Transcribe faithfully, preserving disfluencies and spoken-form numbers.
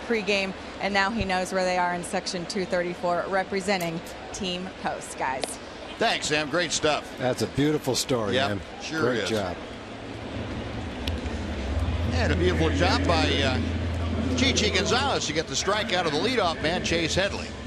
pregame, and now he knows where they are in section two thirty-four, representing Team Coast, guys. Thanks, Sam. Great stuff. That's a beautiful story, yep, man. Sure Great is. job. And a beautiful job by uh, Chi Gonzalez to get the strikeout of the leadoff man, Chase Headley.